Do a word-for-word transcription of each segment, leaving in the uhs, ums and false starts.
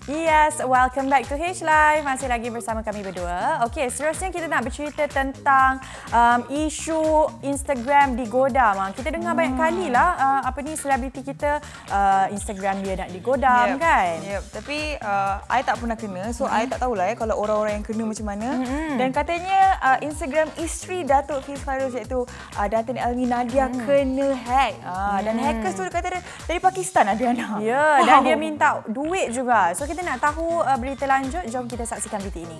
Yes, welcome back to H Live. Masih lagi bersama kami berdua. Okey, seterusnya kita nak bercerita tentang um, isu Instagram digodam. Kita dengar hmm. banyak kali lah uh, apa ni selebriti kita uh, Instagram dia nak digodam, yep. kan? Yep. Tapi uh, I tak pernah kena, so hmm. I tak tahulah ya kalau orang-orang yang kena macam mana. Hmm. Dan katanya uh, Instagram isteri Datuk Fisfairuz iaitu uh, Datin Elmi Nadia hmm. kena hack. Uh, dan hmm. hackers tu kata dari Pakistan Adriana. Ya, yeah, wow. dan dia minta duit juga. So kita nak tahu uh, berita lanjut, jom kita saksikan berita ini.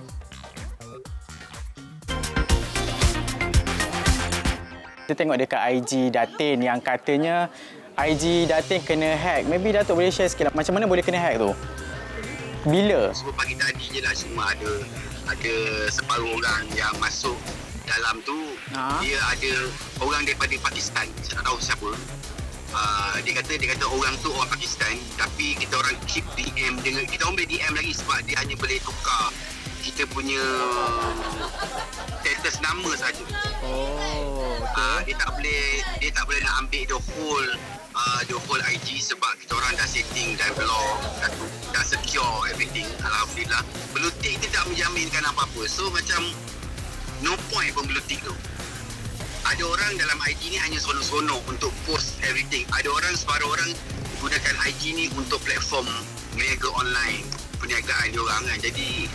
Kita tengok dekat I G Datin yang katanya I G Datin kena hack. Maybe Datuk boleh share sikit lah, macam mana boleh kena hack tu? Bila? Sebab pagi tadi je lah cuma ada ada separuh orang yang masuk dalam tu. Ha? Dia ada orang daripada Pakistan, saya tak tahu siapa. Uh, dia kata dia kata orang tu orang Pakistan, tapi kita orang keep D M dengan kita orang boleh D M lagi sebab dia hanya boleh tukar kita punya status nama saja. Oh, okay. Uh, dia tak boleh dia tak boleh nak ambil the whole uh, the whole I G sebab kita orang dah setting dan block dah, dah secure everything. Alhamdulillah. Belutik kita tak menjaminkan apa-apa. So macam no point pun belutik tu. Ada orang dalam I G ni hanya seronok-seronok untuk post everything. Ada orang, separuh orang gunakan I G ni untuk platform meniaga online, perniagaan diorang kan. Jadi,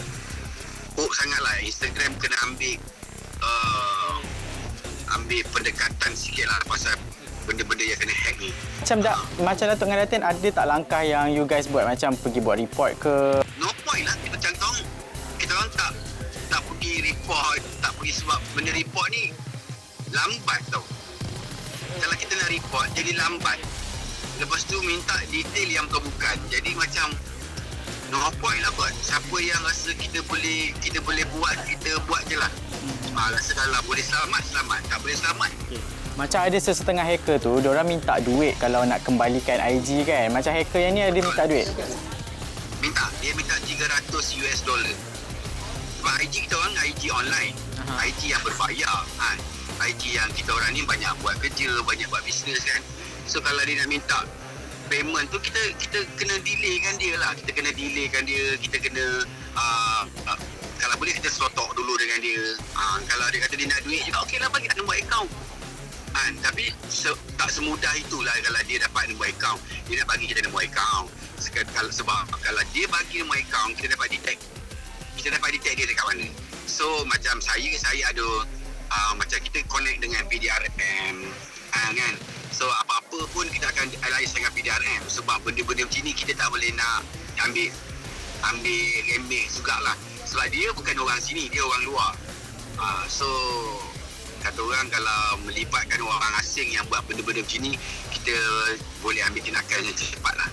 oh sangatlah Instagram kena ambil uh, ambil pendekatan sikit lah pasal benda-benda yang kena hack ni. Macam tak, uh. macam Datuk dengan Datin, ada tak langkah yang you guys buat? Macam pergi buat report ke? No point lah. Kita contoh, kita orang tak tak pergi report, tak pergi sebab benda report ni lambat tau. Kalau kita nak report, jadi lambat. Lepas tu minta detail yang bukan-bukan. Jadi macam no point lah buat. Siapa yang rasa kita boleh kita boleh buat, kita buat je lah. Hmm. Ha, rasa kalau boleh selamat, selamat. Tak boleh selamat. Okay. Macam ada sesetengah hacker tu, diorang minta duit kalau nak kembalikan I G kan. Macam hacker yang ni ada minta duit? Minta. Dia minta tiga ratus U S dollar. Sebab I G kita orang I G online. Aha. I G yang berbayar. Ha. I G yang kita orang ni banyak buat kerja, banyak buat bisnes kan. So kalau dia nak minta payment tu, kita kita kena delaykan dia lah. Kita kena delaykan dia, kita kena uh, uh, kalau boleh kita selotok dulu dengan dia. Uh, kalau dia kata dia nak duit juga, okey lah bagi nombor akaun. Uh, tapi se tak semudah itulah kalau dia dapat nombor akaun. Dia nak bagi kita nombor akaun. Sekal sebab kalau dia bagi nombor akaun, kita dapat detect. Kita dapat detect dia dekat mana. So macam saya, saya ada Uh, macam kita connect dengan P D R M uh, kan. So apa-apa pun kita akan alliance dengan P D R M. Sebab benda-benda macam ni kita tak boleh nak ambil ambil remeh jugalah. Sebab dia bukan orang sini, dia orang luar. uh, So kata orang kalau melibatkan orang asing yang buat benda-benda macam ni, kita boleh ambil tindakan yang cepat lah.